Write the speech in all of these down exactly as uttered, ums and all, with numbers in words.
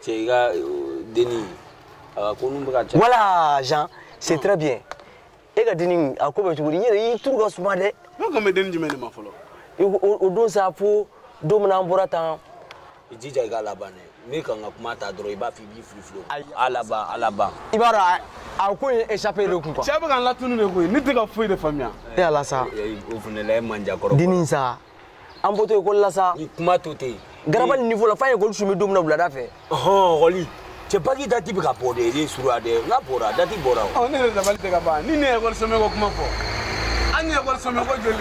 Tchega, Denis. Voilà, Jean, c'est très bien. Et que Denis, à quoi tu veux dire, il trouve que ce matin. Non, comme Denis, je me demande. Au dos, ça pour dominer un boratin. Il dit qu'il y a là-bas. Mais quand on a ta drogue, il va finir flou. À là-bas, à là-bas. Il va à quoi échapper le coup. Tu as pas la tournée de quoi? Ni tu as fouillé de famille. Et à la ça. Denis, ça. En poteau, il là ça. Il m'a tout dit. Grave le niveau, la fin, il je me domine au la fait. Oh, Rolly. Tu pas qui dati bika pode ni surade na bora dati bora oh ne da balite ka ba ni ne ko so me ko kuma fo ani ko so me ko jole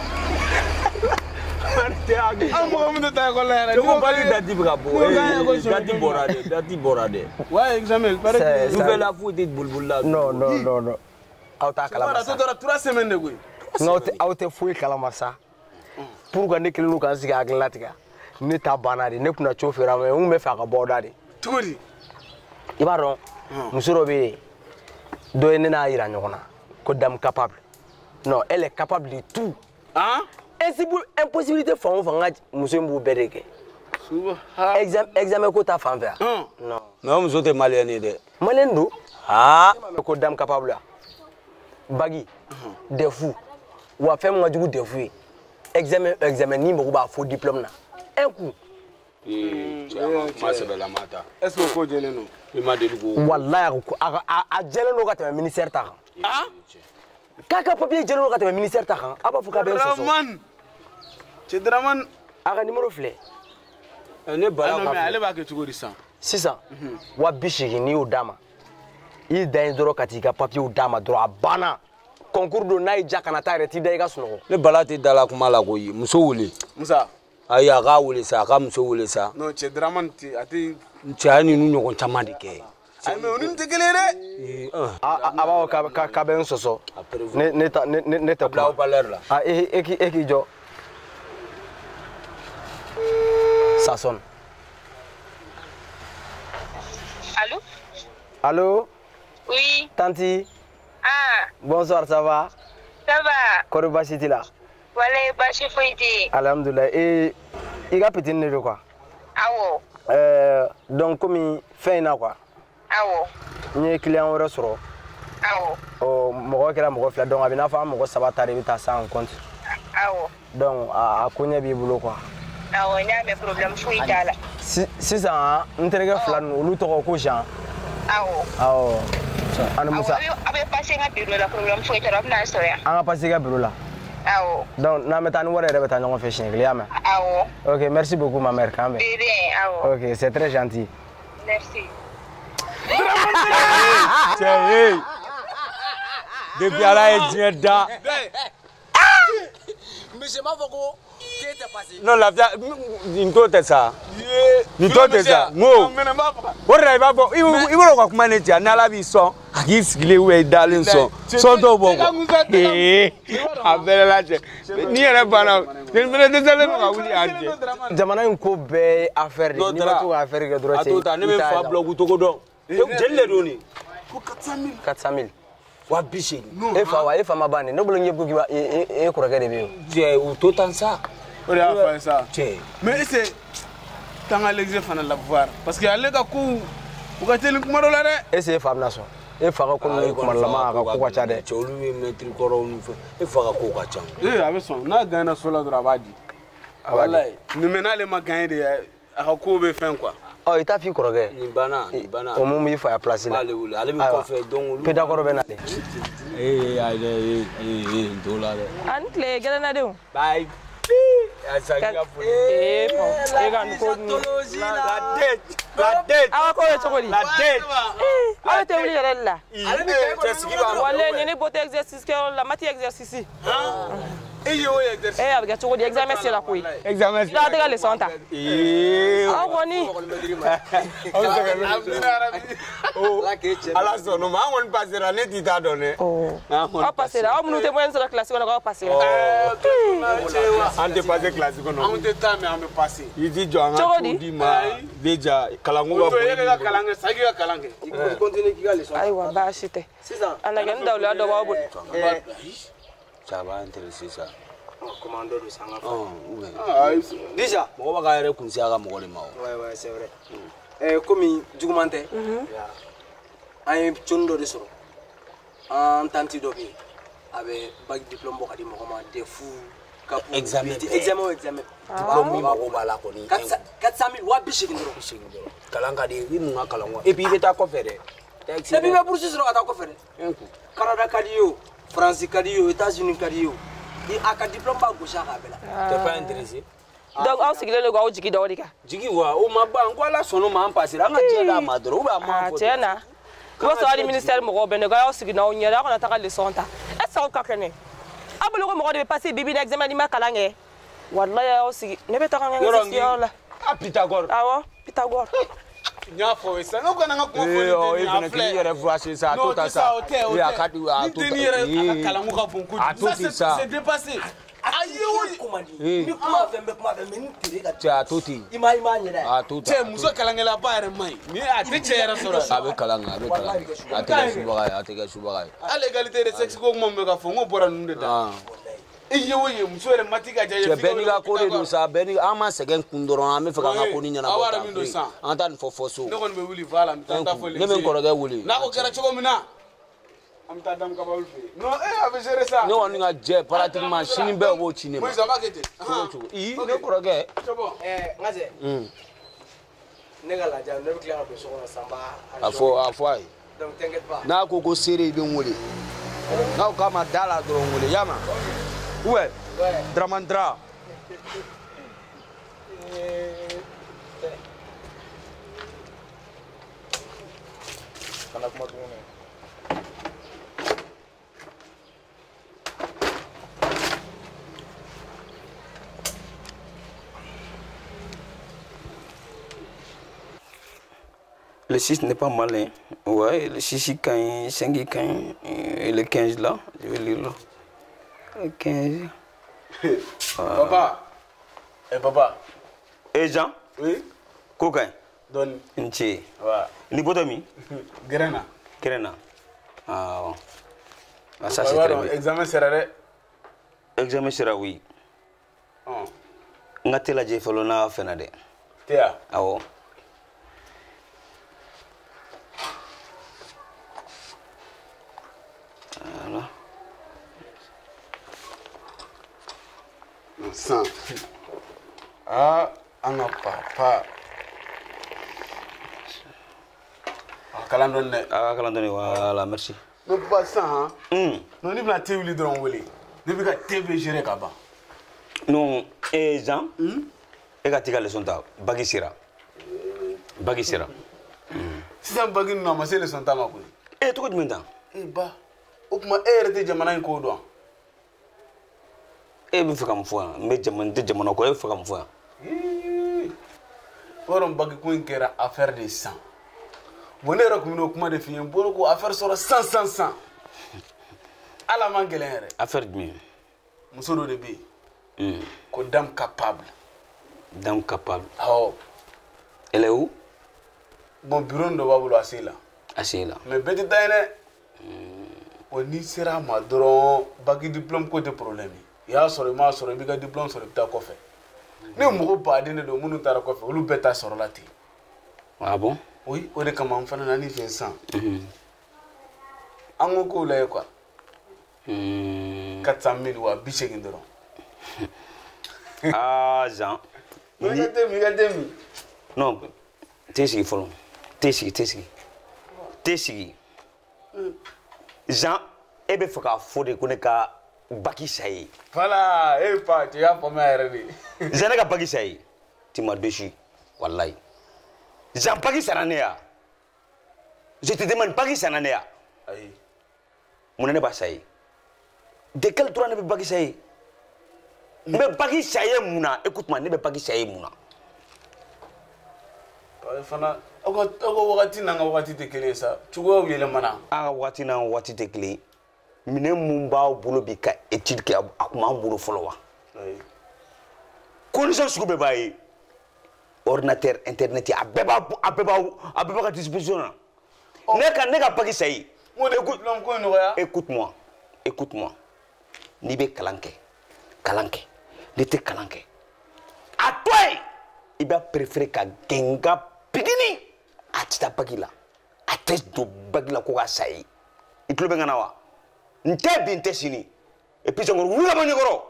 arte agi am ko mun ta ko la ko bali dati bika bo dati bora de dati bora de ouais examen pare nouvelle la foot de bulbul la non non non non auta kala masa to trois semaines de ko ngote auta fuy kala masa pour ga ne kelu kan siga aglatiga ni ta banari ne kuna chofera me un me fa ka boda de turi Ibaron, monsieur Robé, doit y dame capable. Non, elle est capable de tout. Hein? Impossibilité, faut monsieur Mboubereke. Examen, examen, quoi ta femme faire? Non. Non, vous êtes malien. Malien, nous? Ah, quoi dame capable. Bagui, des fous. Ou à faire moi du coup des fous. Examen, examen, ni me rouba faux diplôme. Un coup. Est-ce que faut dire non? Wallah, a jelen no gata ministère ta. Ah? Kaka papier jelen no gata ministère ta. Aba fuka ben so. Draman. C'est Draman. Aga numéro flé. Ne bala ka. Ale ba ke tugori san. six cents. Wa bishigi ni odama. Il dan doro katika papier odama doro abana. Concours do na ija kana ta reti da iga suno. Ne bala te dala kuma la ko yi muso wule. Musa. Aya ga wule sa ka muso wule sa. Non, c'est Draman ti ati Tiani nu nyoko chama de ke. Ay me onin te kelere. Ah aba ka ka ben soso. Ne ne ta ne ne ta bla baler la. Ah e e ki e ki jo. Ça sonne. Allô? Allô? Oui. Tanti. Ah. Bonsoir, ça va? Ça va. Koroba City là. Voilà, Bachi Fouidi. Alhamdoulilah. Et il a pété de quoi? Ah ouais. Euh, donc comme il fait une quoi? Ah ouais. Ni client au restaurant. Ah ouais. Oh, moi qui la moi fait donc avec la femme, moi ça va t'arriver à ça en compte. Ah ouais. Donc à à connaître bien boulot quoi. Ah ouais, il y a mes problèmes Fouidi là. Si si ça, on te regarde flan, on nous t'aura quoi Jean? Ah ouais. Ah ouais. Anu Musa. Ah ouais, passer un bureau là problème Fouidi là dans story. On va passer un bureau là. Ah ouais. Donc na mettre nous voir répéter nous fait chien client. Ah ouais. OK, merci beaucoup ma mère quand même. Bien, ah ouais. OK, c'est très gentil. Merci. Tiens, depuis à la Edjeda. Mais je m'en vais qu'est-ce qui est passé? Non, la via, une tote ça. Une tote ça. Non. Ora iba bo, iwo iwo ko kuma ne tia na la bi so. Aki sigile we darling so. So do bo. Eh. Abele la je. Ni ere bana. Ni mele de sele ma wuli anje. Jamana ko be affaire ni ba to affaire ke droit. Atota ne me fa blog to go do. Jelle do ni. Ko quatre cent mille. quatre cent mille. Wa bishi. E fa wa e fa mabane. No bolo nyebu ki ba e e ko regade be. Je u to tan ça. On a fait ça. Mais c'est tant à l'examen la voir parce que aller ka ku ku ka tele kuma do la de. E c'est femme naso. E fa ka ko no kuma la ma ka ko ka cha de. Cholu mi metri koro nu fe. E fa ka ko ka cha. Eh avec son na gagner sur la droite baji. Wallahi. Ni menale ma gagner de a ko be fin quoi. Oh, il t'a fait quoi? Ni bana, ni bana. Au moment où il faut la place là. Allez, allez me confier donc. Peut d'accord ben aller. Eh, allez, eh, eh, dollar. Antle, gana na deu. Bye. Asanga pour. Eh, e ga ko la dette, la dette. Awa ko e chokoli. La dette. Eh, awa te wuli yere la. Ale me te sigi ba. Wale ni ni bote exercice ke la mati exercice. Et yo exercice. Eh, avec chokoli examen c'est la koi. Examen. Da te ga leçon ta. Eh. Awa ni. Oh. Ala so no ma won passer la net ta donné. Oh. On passer là, on nous te moyen sur la classe on va passer. Ante passé classique non. On te temps mais on me passer. Il dit jo anga di ma déjà kalangu wa ko yega kalange sagi ga kalange. Il faut continuer qui ga leçon. Aywa ba chite. C'est ça. Ana gan dawla do ba bu. Ça va intéresser ça. Commandeur de Sanga. Ah, Déjà, on va regarder comme si à la mort. Ouais, ouais, c'est vrai. Eh, comme Djougumante, un chondo de soro. Un tanti d'obi. Avec bac diplôme, beaucoup de moments de fou. Examen. Examen, examen. Diplôme, on va la connaître. quatre cent mille, wa bishi kindro. Kalanga de, oui, mon kalanga. Et puis il est à quoi faire? Et puis il va pour ce sera à quoi faire? Canada Cadio, France Cadio, États-Unis Cadio. Il a un diplôme pas gauche à la. T'es pas intéressé? Donc, on s'est dit le gars au Jiki d'Orika. Jiki, ou ma banque, voilà son nom en passé. On a dit la madre, ou à moi. Tiens, comment ça, le ministère Moro, ben, le gars, on s'est dit, on y a là, on a tiré le son. Est-ce qu'on a qu'un ah, le Moro devait passer Bibi l'examen de ma calangue. Wallah, aussi, ne peut pas rien là. Ah, Pythagore. Ah, ouais, Pythagore. Il y a faux ça. Non, on a quoi pour il y a voir ça tout à ça. Il y a quatre à tout. C'est dépassé. Aïe, oui. Tu as tout dit. Ah, tout. Tu es Moussa Kalangela Bayre Mai. Mais à Tichera Sora. Avec Kalanga, avec Kalanga. À Tegasubarai, à Tegasubarai. À l'égalité des sexes, comment me font pour un nom. Et oui, Moussa Matika Jaya. Beniga Kore, ça, Beniga Ama, second Kundoro, Ami Fakakuni, en tant for Fosso. No one will vala, never Koroga Willy. Now, Karachomina. I'm Tadam Kabal. No, I have a ça. No one got jet, pratiquement, she bell watching him. Where's the market? He no Koroga. Eh, Maze. Hm. Negala, Jan, never clear up the show Samba. A four, a five. Don't think it back. Now go city, don't worry. Now come a dollar, don't worry. Yama. Where? Dramandra. Le six n'est pas malin. Ouais, le six quand le cinq quand et le quinze là, je vais lire là. Le quinze. Papa. Eh papa. Eh Jean? Oui. Coquin. Donne. Nchi. Ouais. Lipotomi. Grena. Grena. Ah. Ah ça c'est très bien. Examen sera. Examen sera oui. Oh. Ngatela je folona fenade. Tia. Ah oh. Voilà. Sang. Ah, on a papa. Ah, calandone. Ah, calandone, voilà, merci. Non, pas ça, hein? Hum. Non, ni la télé de l'envolé. Depuis que T V géré là-bas. Non, et Jean? Hum. Et quand tu as le son ta, bagisira. Bagisira. Si ça bagui non, mais c'est le son ta ma couille. Eh, tu connais maintenant? Eh bah. O kuma e yɛrɛ tɛ jamana in ko dɔn. E bɛ fɛ ka mun fɔ yan n bɛ jamana n tɛ jamana kɔ e bɛ fɛ ka mun fɔ yan. O yɔrɔ bagi ko in kɛra affaire de san. Bon ne yɛrɛ kun bɛ n'o kuma de f'i ye n bolo ko affaire sɔrɔ san san san. Ala man gɛlɛn yɛrɛ. Affaire jumɛn? Muso dɔ de bɛ yen. Ko dame capable. Dame capable. Awɔ. Elle est où? Bon bureau dɔ b'a bolo a se la. A se la. Mais bɛɛ tɛ taa yen dɛ. O ni sera ma dɔrɔn bac diplôme ko tɛ problème ye. I y'a sɔrɔ i m'a sɔrɔ i b'i ka diplôme sɔrɔ i bɛ taa kɔfɛ. Ne mɔgɔ baden de don minnu taara kɔfɛ olu bɛɛ ta sɔrɔla ten. Ah bon? Oui, o de kama n fana nana i fɛ sisan. An ko k'o lajɛ quoi. quatre cent mille wa bi seegin dɔrɔn. Ah Jean. I ka tɛ min i ka tɛ min. Non, t'es sigi fɔlɔ. T'es sigi, t'es sigi. T'es sigi. Jean, e bɛ fɛ k'a fɔ de ko ne ka bac sa ye. Voilà, e pa, tu y'a faamuya yɛrɛ de. Jean ne ka bac sa ye. Tu m'as déçu, wallahi. Jean bac sara ne ya. Je te demande bac sara ne ya. Ayi. Mun ne b'a sa ye? De quel droit ne bɛ bac sa ye? N bɛ bac sa ye mun na? Écoute-moi, ne bɛ bac sa ye mun na? Fana, aw ka aw ka wagati n'an ka wagati tɛ kelen ye sa. Cogoyaw yɛlɛmana. An ka wagati n'an ka wagati tɛ kelen ye. Minɛn mun b'aw bolo bi ka étude kɛ a kun b'an bolo fɔlɔ wa? Ayi. Condition sugu bɛɛ b'a ye. Ordinateur, internet, a bɛɛ b'a a bɛɛ b'a a bɛɛ b'a ka disposition na. Ne ka ne ka bac sa ye. Mo de diplôme ko in nɔgɔya. Écoute-moi, écoute-moi. N'i bɛ kalan kɛ, kalanke ne te kalanke a toi il va préférer ka genga pigini a tita bagila a te do bagila ko ka sayi i tulo be ngana wa nte bi nte sini et puis ngoro wula mo nyogoro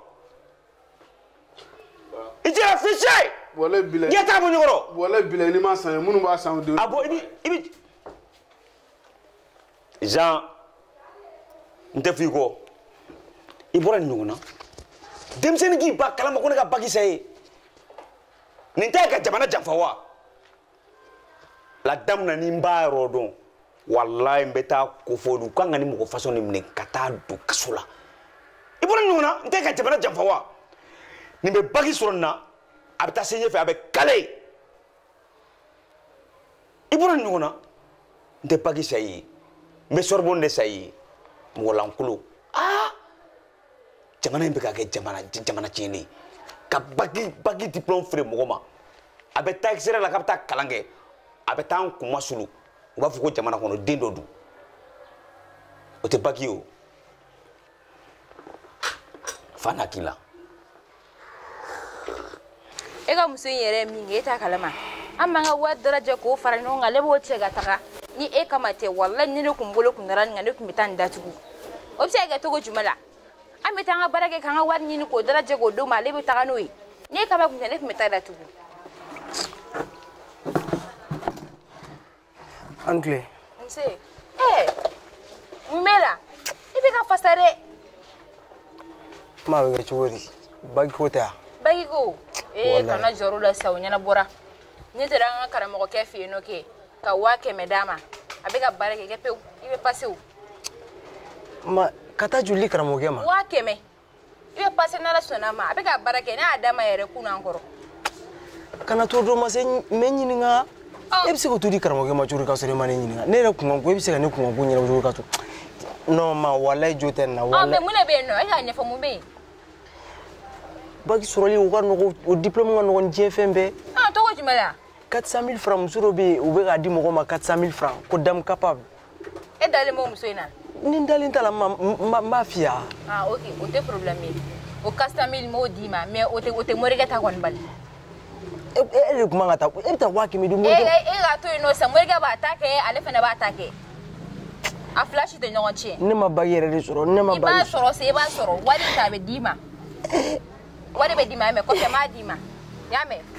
i jira fiché wala bilay yata mo nyogoro wala bilay ni ma san munu ba san de abo ibi ibi Jean nte fi ko i bora nyogona demseni ki ba kalama ko ne ka bagi sayi nin tɛ ka jamana janfa wa la dame na ni n b'a yɔrɔ dɔn walayi n bɛ taa ko fɔ olu kan ka ni mɔgɔ façon de minɛ ka taa don kaso la i bɔra ɲɔgɔn na n tɛ ka jamana janfa wa nin bɛ bagi sɔrɔ nin na a bɛ taa se ɲɛfɛ a bɛ kale i bɔra ɲɔgɔn na n tɛ bagi sa i ye n bɛ sɔribɔn de sa i ye mɔgɔ lankolon aa jamana in bɛ ka kɛ jamana jamana tiɲɛnen ka bagi bagi diplôme feere mɔgɔ ma a bɛ taa extérieur la k'a bɛ taa kalan kɛ a bɛ taa n kun masulu u b'a fɔ ko jamana kɔnɔ den dɔ don o tɛ bagi o fa n'a k'i la e ka muso in yɛrɛ min e t'a kalama an b'an ka wari darajɛ k'o fara ɲɔgɔn kan ale b'o cɛ ka taga ni e kama tɛ walahi ni ne kun bolo kun dara nin kan ne kun bɛ taa nin datugu o bɛ se ka kɛ cogo jumɛn la an bɛ taa an ka baara kɛ k'an ka wari ɲini k'o darajɛ k'o d'o ma ale bɛ taga n'o ye ni e kama kun tɛ ne kun bɛ taa datugu. an tile. nse ɛɛ mun b'e la i bɛ ka fasa dɛ. kuma bɛ kɛ cogo di bagi ko tɛ yan. bagi ko ee kana jɔrɔ la sisan o ɲɛnabɔra ne taara an ka karamɔgɔkɛ fɛ yen nɔ kɛ ka waa kɛmɛ d'a ma a bɛ ka baara kɛ kɛ pewu i bɛ pase o. ma ka taa joli karamɔgɔkɛ ma. waa kɛmɛ i bɛ pase n'ala sɔnna ma a bɛ ka baara kɛ n'a y'a d'a ma yɛrɛ kun n'an kɔrɔ. kana to dɔ ma se n bɛ ɲininka e bɛ se k'o to di karamɔgɔkɛ ma cogo di k'a sɔrɔ e ma ne ɲininka ne yɛrɛ kunkan ko e bɛ se ka ne kunkan ko ɲɛnabɔ cogo di k'a to non ma walayi jo tɛ nin na walayi. mɛ mun de bɛ yen nɔ e k'a ɲɛfɔ mun bɛ yen. bagi sɔrɔli o ka nɔgɔ o diplôme ka nɔgɔ ni diɲɛ fɛn bɛɛ. ah tɔgɔ jumɛn la. quatre cent mille francs muso dɔ bɛ yen u bɛ k'a di mɔgɔ ma quatre cent mille francs ko dame capable. e dalen b'o muso in na. ni n dalen t'a la n b'a f'i ye. ah ok o tɛ problème ye o quatre cent mille m'o d'i ma mais o tɛ o tɛ morikɛ ta kɔni bali. e de tun man ka taa e bɛ taa waa kɛmɛ di morikɛ. e e k'a to yen nɔ sisan morikɛ b'a ta kɛ ale fana b'a ta kɛ a fila si tɛ ɲɔgɔn tiɲɛ. ne ma bagi yɛrɛ de sɔrɔ ne ma bagi. i b'a sɔrɔ se i b'a sɔrɔ wari ta a bɛ d'i ma wari bɛ d'i ma mɛ kɔfɛ m'a d'i ma i y'a mɛn.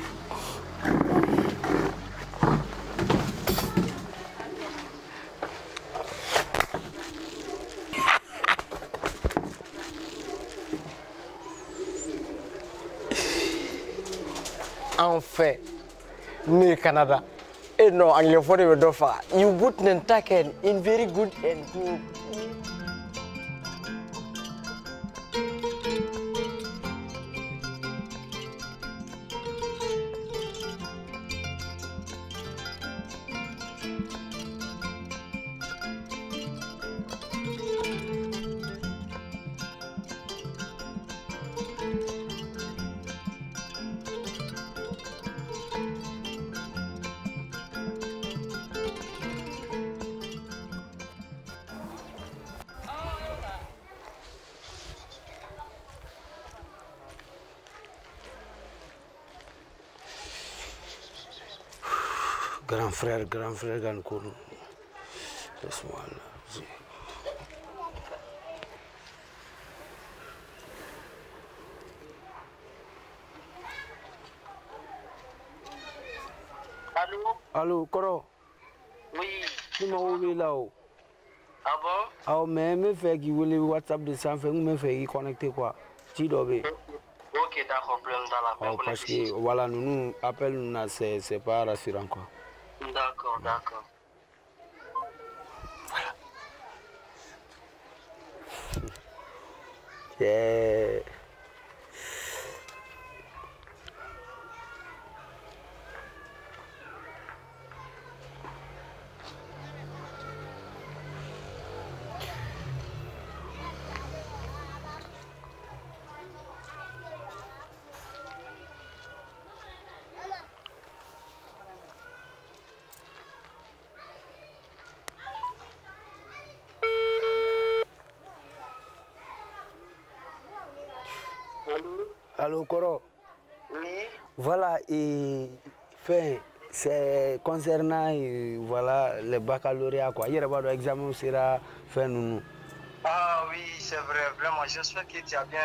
en fait ne Canada et non anglais fo de be do fa you good and taken in very good and good. Grand frère, grand frère, grand courou. Laisse-moi là. Allô? Allô, Koro? Oui. Tu m'as oublié là-haut. Ah bon? Ah, mais je fais qu'il voulait WhatsApp de ça, je me fais connecter quoi. Tu dois bien. Ok, d'accord, problème dans la Oh, parce que voilà, nous nous appelons, c'est pas rassurant quoi. D'accord, d'accord. Voilà. Yeah. Allô, Koro? Oui. Voilà, et fait, c'est concernant et, voilà, le baccalauréat, quoi. Hier, l'examen sera fait, nous. Ah oui, c'est vrai, vraiment, j'espère que tu as bien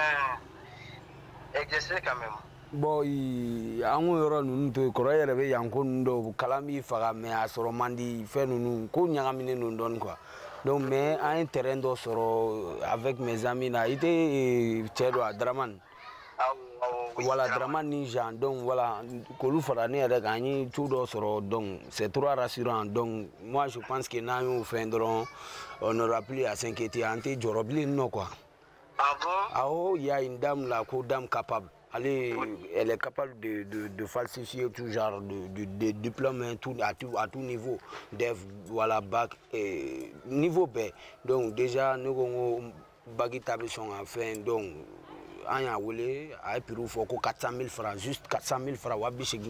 exercé quand même. Bon, en gros, nous te croyons que yanko ndo kalami faga mais a soro mandi fait nous ko nyagamine nous donne quoi. Donc mais à un terrain de soro avec mes amis là, était Tchedo à Draman. Ah oui, Voilà Draman Ninja donc voilà kolu farani avec gagné tout do soro donc c'est trop rassurant donc moi je pense que na yo fendron on n'aura plus à s'inquiéter anté jorobli non quoi. Ah bon? Ah oh, il y a une dame là, une dame capable. Elle est, elle est capable de, de, de falsifier tout genre de, de, de diplômes tout, à, tout, à tout niveau. Dev, voilà, bac, et niveau B. Donc déjà, nous avons bac établissement à faire. Donc, on a voulu, à Pérou, il faut quatre cent mille francs, juste quatre cent mille francs.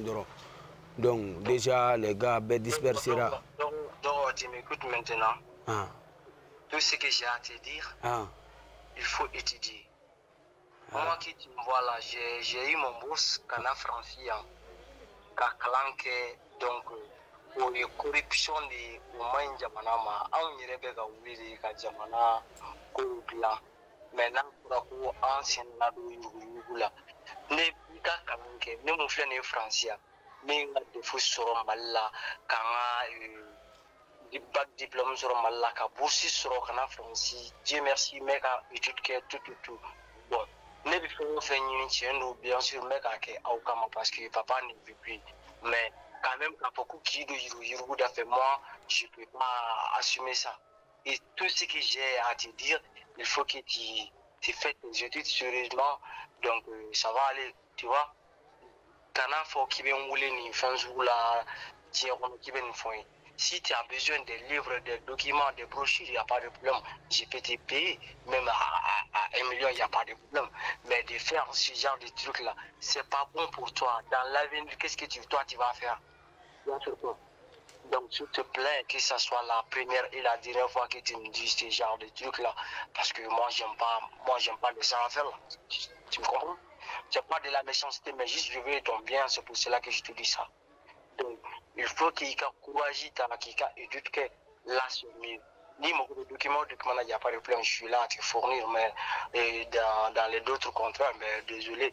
Donc déjà, les gars, ben dispersera. Donc, donc, donc, tu m'écoutes maintenant. Ah. Tout ce que j'ai à te dire, Ah. il faut étudier. Moi qui tu me vois là, j'ai eu mon bourse Cana Francia, Kaklanke, donc pour les corruptions de Oman Jamanama, on y rêve à Willy Kajamana, Koukla. Maintenant, pour un ancien lado Yugula. Ne Pika Kalanke, ne mon frère Francia, mais de fous sur Mala, Kanga, du bac diplôme sur Mala, Boursi sur Cana Franci, Dieu merci, mec, étude tout, tout, tout. Bon. Ne bi fɛn o fɛn ɲini tiɲɛ don bien sûr n bɛ k'a kɛ aw kama parce que papa ne veut plus mais quand même k'a fɔ ko k'i don yurugu da fɛ moi je peux pas assumer ça et tout ce que j'ai à te dire il faut que tu tu fais tes études sérieusement donc euh, ça va aller tu vois kana fɔ k'i bɛ n wele nin fɛn sugu la diɲɛ kɔnɔ k'i bɛ nin fɔ n ye. Si tu as besoin des livres, des documents, des brochures, il n'y a pas de problème. Je peux te payer, même à, à, à un million, il n'y a pas de problème. Mais de faire ce genre de trucs-là, ce n'est pas bon pour toi. Dans l'avenir, qu'est-ce que tu, toi, tu vas faire? Donc, s'il te plaît, que ce soit la première et la dernière fois que tu me dis ce genre de trucs-là. Parce que moi, je n'aime pas, moi, j'aime pas de ça à faire. Là. Tu, tu me comprends? Ce n'est pas de la méchanceté, mais juste je veux ton bien. C'est pour cela que je te dis ça. Donc, il faut qu'il y ait courage, qu'il y ait étude que là, c'est mieux. Ni mon document, document, il n'y a pas de problème, je suis là à te fournir, mais et dans, dans les autres contrats, mais désolé.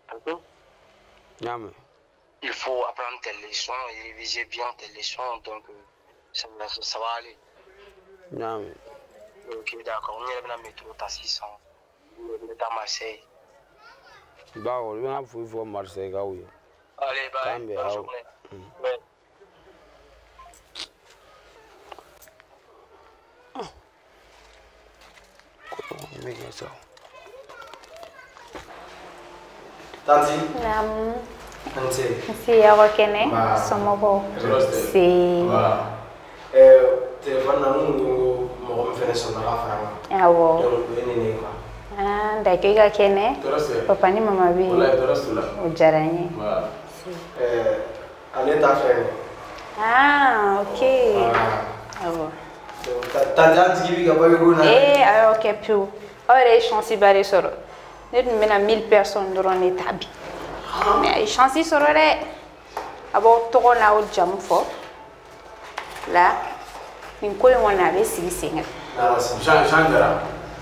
Yeah, il faut apprendre tes leçons et réviser bien tes leçons, donc ça, ça, ça va aller. Yeah, ok, d'accord, on est dans le métro, t'as six cents, on est à Marseille. Bah, on va voir Marseille, oui. Allez, bye, bonne journée. Mm. Ouais. Tanti? Naam. Ante? Si yako kene, somobo. Si. Eh, téléphone na nous mo ko fene so na fama. Awo. Donc ni ni quoi. Ah, dakika kene. Papa ni mama bi. Wallahi torastula. Ujaranye. Voilà. Eh, allez ta fene. Ah, OK. Awo. Tanti qui bi ga ba yo na. Eh, ayo OK piu. Ore chance bari soro. Ne dun mena mille personnes doron établi. Mais chance soro re. Abo to na o jam fo. Là, une colle on avait six signes. Ah, c'est Jean Jean Gara.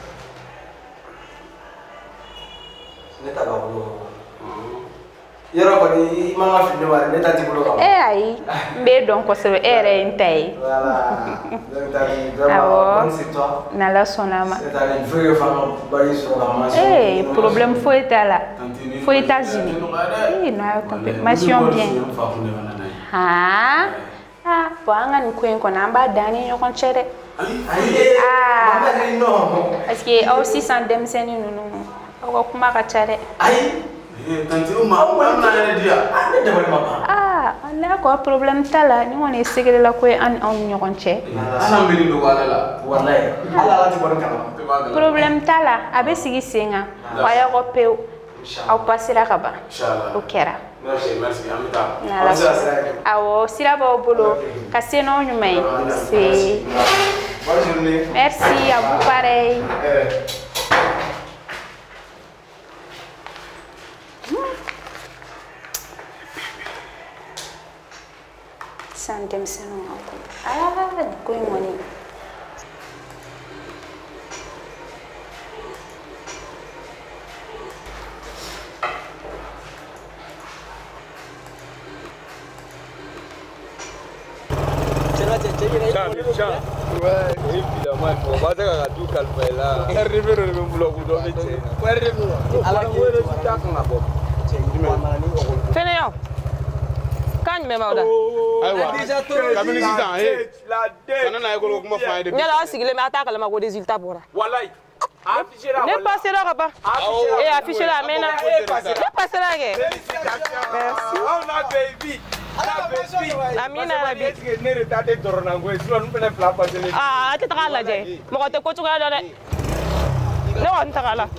Ne ta ba ko. Yoro ko ni mama fi ne wa ne ta ti ko ko. Eh ai, mbe don ko se ere ntai. Voilà. Donc ta ni vraiment bon c'est toi. Na la sonama. C'est ta ni feu femme bari sur la masse. Eh, problème faut être là. Faut États-Unis. Eh, na confirmation bien. Ah. Ah, wanga ni kwen ko namba dani nyokon chere. Ah, mama ni no. Parce que aussi sans dem seni nunu. Ko kuma ka chere. Ai, eh tanti uma, amna ene dia. Ane de mama. Ah, on a quoi problème tala, ni on est segre la ko an on nyokon che. Ana mbili do wala la. Wallahi. Ala la ti bon kala. Problème tala, abe sigi senga. Waya ko peu. Au passera kaba. Inshallah. O kera. Merci, merci, amita. Awo sira ba bolo kaseno nyumai. C'est bonne journée. Merci à vous pareil. san denmisɛnninw ma ko aa nin ko in kɔni Ouais, évidemment, on va dire à tout calmer là. Arrivé le même bloc où on est. Arrivé. Alors, où est le résultat qu'on a bon? Fene yo. Kan me mawda. Aywa. Kamini sisan eh. La dette. Kana na yego kuma fa ide. Nyala sigile me ataka la ko résultat bora. Wallahi. Afficher là. Ne passez là papa. Et afficher là maintenant. Ne passez là ke. Merci. On a baby. Amina Rabi. Ne retardé doronango et sur nous prenons plat passer. Ah, tu t'as la je. Mo ko te ko tuga da. Ne on ta la.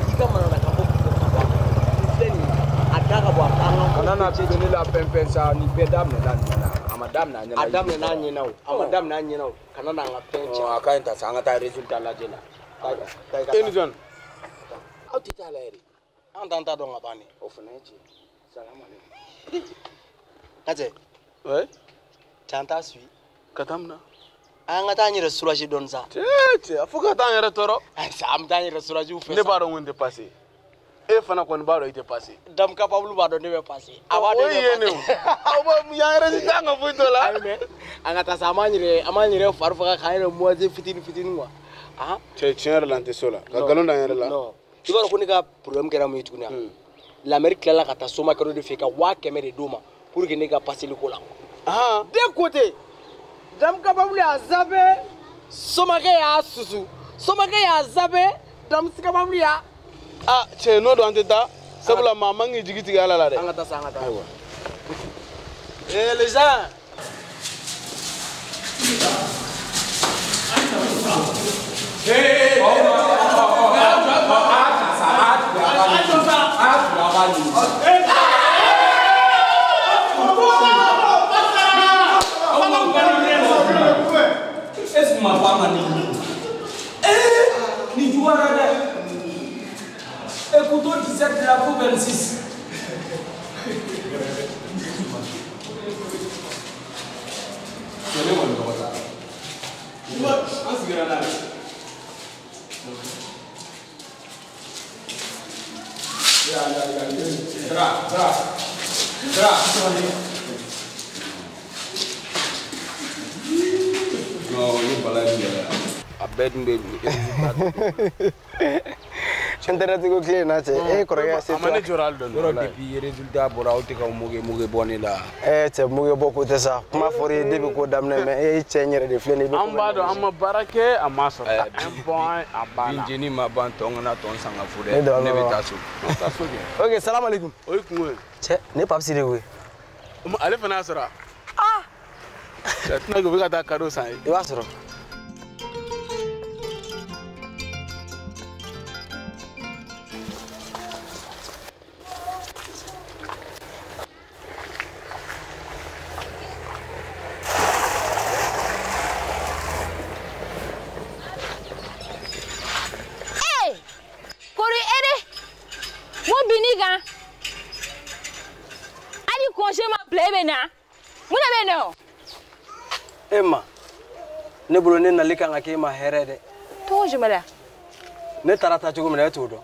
Kanana tini la pempensa ni bedam na na. Amadam na nyina. Adam na nyina o. Amadam na nyina o. Kanana nga penche. Oh, akainta sanga ta resultat la jela. Eni John. Au tita la eri. Antanta do ngabani. Ofunechi. Salam alaikum. Kaje. Ouais. Chanta sui. Katamna. Anga ta nyira suraji don sa. Tete, afuka ta yara toro. Ai sa am ta nyira suraji u fe. Ne baro wonde passer. E fana ko ne baro ite passer. Dam capable ba do ne be passer. Aba de ne. Aba mu ya yara ta nga fuito la. Ai me. Anga ta sa manyire, amanyire farfa ka kayre moze fitini fitini wa. Ah. Che chenra lante sola. Ka galon da yara la. Non. Ibaro ko ni ka problème kera mu ituna. L'Amérique là ka ta soma kero de fe ka wa kemere doma. Pour que ne ga passer le cola. Ah, de côté. Dam capable ya zabe, somake ya susu. Somake ya zabe, dam capable ya. Ah, che no do anteta. Sabula mama ngi jigiti ala la de. Angata sangata. Eh les gens. Hey, oh, oh, oh, oh, est-ce que ma femme a eh ni joueur écoutons dix-sept de la coupe vingt-six non, il balade a bed baby. Internet go clear na che e korega se amane joral don Yoro depuis résultat bora uti ka muge muge boni la eh che muge boko te sa kuma fori debi ko damne me e che nyere de flene be amba do amma barake amma so un point abana injini ma ban tonga na ton sanga fude ne be tasu tasu ke okay salam alaikum oy kunwe che ne papsi de we um ale fana sara ah tna go bika ta kado sai e wasoro Emma, ne bolo ne nali kan ka ke ma hɛrɛ dɛ. To jumala. Ne taara taa cogo min na e t'o dɔn.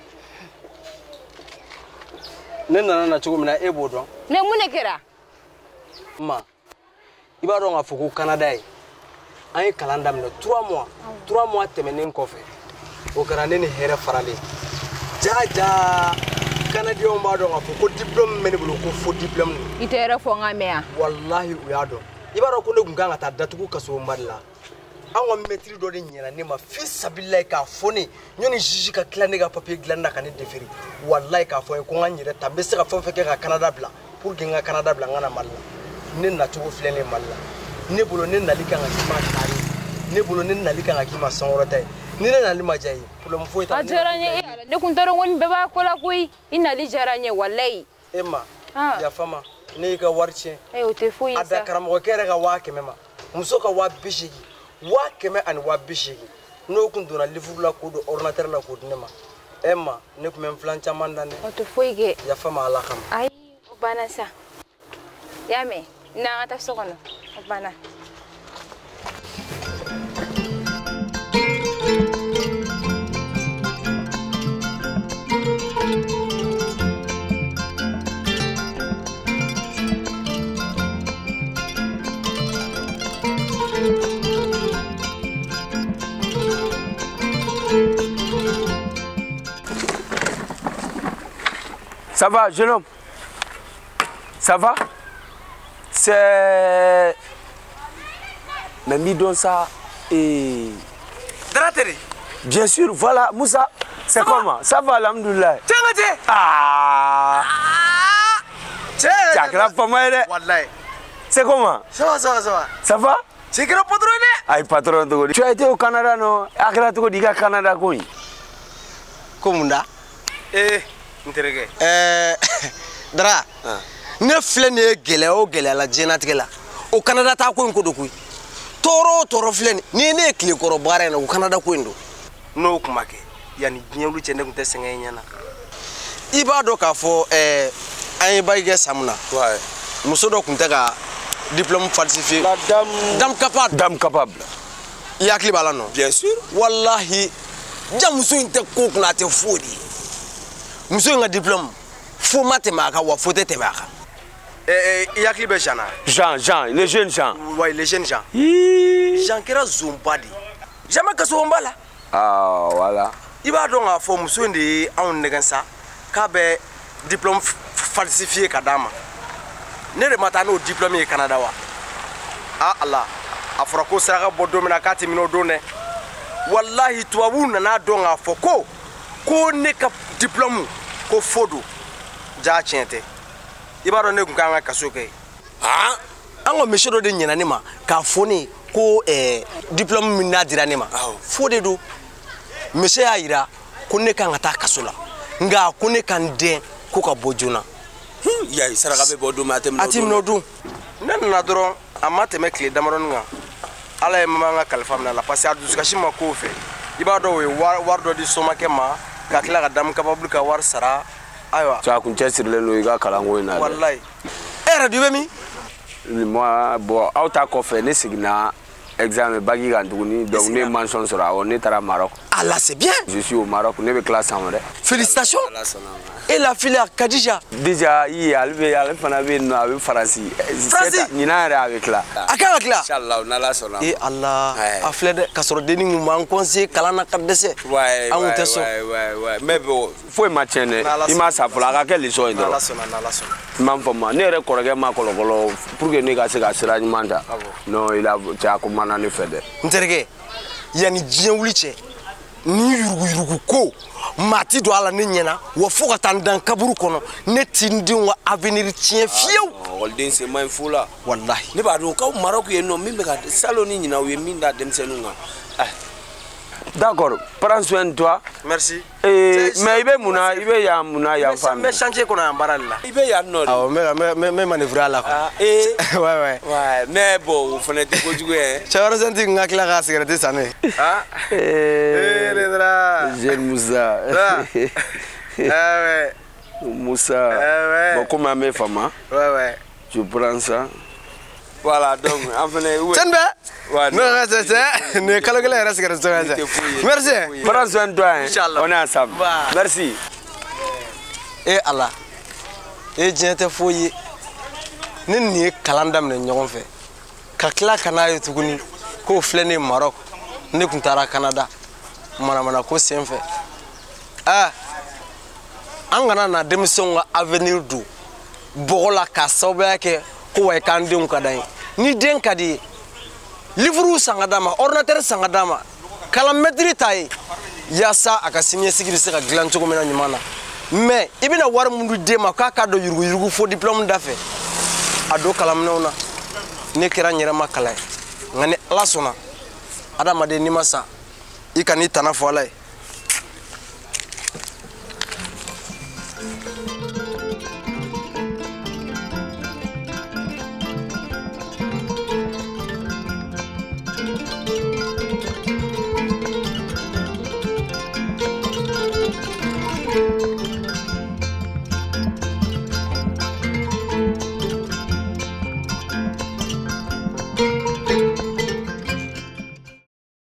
Ne nana na cogo min na e b'o dɔn. Ne mun de kɛra? Ma, i b'a dɔn k'a fɔ ko Canada ye an ye kalan daminɛ trois mois trois mois tɛmɛnen kɔfɛ o kɛra ne ni hɛrɛ faralen. Ja ja Canadiens b'a dɔn k'a fɔ ko diplôme bɛ ne bolo ko faux diplôme. I tɛ yɛrɛ fɔ n ka mɛn yan. Wallahi u y'a dɔn. I b'a dɔn ko ne kun kan ka taa datugu kaso Mali la. An ka maître dɔ de ɲɛna ne ma fi sabililayi k'a fɔ ne ɲɔni juge ka tila ne ka papier dilanni na ka ne déférer. Wallahi k'a fɔ n ye ko n ka n yɛrɛ ta n bɛ se ka fɛn o fɛn kɛ ka Canada bila pour que n ka Canada bila n ka na Mali la. Ne nacogo filɛ ne Mali la. Ne bolo ne nali kan ka k'i ma tari. Ne bolo ne nali kan ka k'i ma sankɔrɔta ye. Ni ne nali ma diya ye problème foyi t'a la. A diyara n ye e yɛrɛ ne kun t'a dɔn ko nin bɛɛ b'a ko la koyi. I nali diyara n ye walayi. E ma yafa ma ne y'i ka wari tiɲɛ. Ee o tɛ foyi a da sa. karamɔgɔkɛ yɛrɛ ka waa kɛmɛ ma muso ka waa bi seegin waa kɛmɛ ani waa bi seegin n'o kun donna livre la k'o don ordinateur la k'o di ne ma e ma ne kun bɛ n filan caman dan dɛ. O tɛ foyi kɛ. yafa ma ala kama. ayi o banna sa. I y'a mɛn n'an ka taa so kɔnɔ. Bana. Ça va, jeune homme? Ça va? C'est... Mais mis donc ça et... Dratere. Bien sûr, voilà, Moussa. C'est comment? Ça va, alhamdoulilah. Tiens, Ah! tiens. Tiens, grave pas moi, Wallahi. c'est comment? Ça va, ça va, ça va. Ça va? C'est que le patron est. Aïe, patron, tu as été au Canada, non? Akira, tu dis Canada, quoi? Comment? Eh, intéressé. Eh, Dra. Ne filɛ nin ye gɛlɛya o gɛlɛya la diɲɛnatigɛ la o Canada ta ko in ko don koyi tɔɔrɔ o tɔɔrɔ filɛ nin ni ne ye tile kɔrɔ baara in na o Canada ko in don n'o kun ma kɛ yanni diɲɛ wuli cɛ ne kun tɛ sɛgɛn i ɲɛna i b'a dɔn k'a fɔ ɛɛ an ye bagi kɛ san mun na muso dɔ kun tɛ ka diplôme falsifié La dame... dame capable Dame capable. i hakili b'a la nɔ Bien sûr. wallahi ja muso in tɛ ko kunna a tɛ foyi de ye muso in ka diplôme fo ma tɛmɛ a kan wa fo tɛ tɛmɛ a kan Eh, il y a qui est Jean Jean, Jean, les jeunes Jean. Oui, les jeunes Jean. Hi. Jean qui est zombadi. Jamais que son bala. Ah, voilà. Il va donc à forme sur des en négança, qu'abe diplôme falsifié kadama. Ne le matin au diplôme au Canada wa. Ah Allah. Afroko sera bodo mena kati mino donné. Wallahi toi vous nana donc à foko. Ko ne ka diplôme ko fodo. Ja tiente. I b'a dɔn ne kun kan ka kaso kɛ ah an ko monsieur dɔ de ɲɛna ne ma k'a fɔ ne ko ɛɛ diplôme min n'a dira ne ma fo de don monsieur y'a yira ko ne kan ka taa kaso la nka ko ne ka n dɛn ko ka bɔ joona yayi saraka bɛ bɔ don min a tɛ minɛ o don a tɛ minɛ o don ne nana dɔrɔn a ma tɛmɛ tile damadɔni kan ala ye mama ka kalifa minɛ a la parce que a dusukasi ma k'o fɛ i b'a dɔn o ye wari dɔ di somakɛ ma ka tila ka dame capable ka wari sara ayiwa tu kun cɛsirilen don i ka kalanko in na dɛ wallahi e yɛrɛ dun bɛ min moi bon aw ta kɔfɛ ne seginna examen bagi kan tuguni donc ne mention sɔrɔ awɔ ne taara Maroc. Ah là c'est bien. Je suis au Maroc, ne bɛ classe en wɛrɛ. Félicitations. Et la fille Khadija. Déjà i ale bɛ ale fana bɛ yen nɔ a bɛ Faransi. Faransi. Ɲinan yɛrɛ a bɛ tila. A kan ka tila. Inchallah n'Ala sɔnna. Eh Allah. A filɛ dɛ ka sɔrɔ denni mun b'an conseiller kalan na ka dɛsɛ. Ouais. An kun tɛ sɔn. Ouais ouais ouais. Mais bon foyi ma tiɲɛ dɛ. I ma sa fɔlɔ a ka kɛ leçon ye dɔrɔn. N'Ala sɔnna n'Ala sɔnna. I m'a faamu ne yɛrɛ kɔrɔkɛ ma kɔlɔkɔlɔ pour que ne ka se ka sira ɲuman ta. Non il a cɛ a kumana ne fɛ dɛ. N terikɛ yanni diɲɛ wuli cɛ ni yurugu yurugu ko maa ti don a la ne ɲɛna wa fo ka taa n dan kaburu kɔnɔ ne ti n denw ka avenir tiɲɛ fiyewu. Ɔkɔliden sen man ɲi fu la. Walahi. Ne b'a dɔn k'aw Maroc yen nɔ min bɛ ka salon ni ɲinan u ye min da denmisɛnninw kan. D'accord, prends soin de toi. Merci. Eh, mais i bɛ mun na i bɛ yan mun na yan fan. N bɛ chantier kɔnɔ yan baara de la. I bɛ yan nɔ de. Awɔ n bɛ n bɛ manœuvrer a la quoi. Eh. Ouais ouais. Ouais, mais bon o fana tɛ kojugu ye. Cɛ wɛrɛ sen ti n ka tila ka cigarette san ne. Ah. Eh le dra. Jeune Moussa. Ah ouais. Moussa. Bon comme un mec femme. Ouais ouais. Tu prends ça. Voilà donc en fait ouais. Tiens ben. Non c'est ça. Ne calcule la cigarette ça. Merci. Prends soin de toi. On est ensemble. Merci. Eh Allah. Eh diɲɛ tɛ foyi ye. Ne ni ye kalan daminɛ ɲɔgɔn fɛ. Ka tila ka n'a ye tuguni k'o filɛ ne Maroc. Ne kun taara Canada. Manamana ko sen fɛ. Ah. An kana na denmisɛnw ka avenir don bɔgɔ la k'a sababuya kɛ ko wa i k'an denw ka d'an ye. Ni den ka di ye livre san ka d'a ma ordinateur san ka d'a ma kalan maîtrise ta ye yaasa a ka siniɲɛsigi bɛ se ka dilan cogo min na ɲuman na mais i bɛna wari mun di den ma k'a k'a dɔn yurugu yurugu fo diplôme da fɛ a don kalanminɛnw na ne kɛra n yɛrɛ ma kalan ye nka ni Ala sɔnna adamaden n'i ma sa i kan'i tana fɔ Ala ye